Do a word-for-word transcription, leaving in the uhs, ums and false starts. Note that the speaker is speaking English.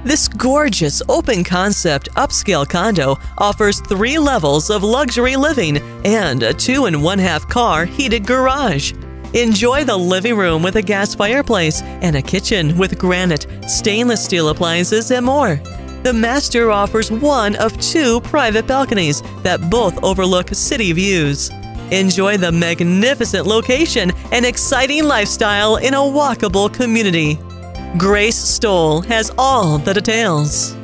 This gorgeous open-concept upscale condo offers three levels of luxury living and a two and one-half car heated garage. Enjoy the living room with a gas fireplace and a kitchen with granite, stainless steel appliances, and more. The master offers one of two private balconies that both overlook city views. Enjoy the magnificent location and exciting lifestyle in a walkable community. Grace Stoll has all the details.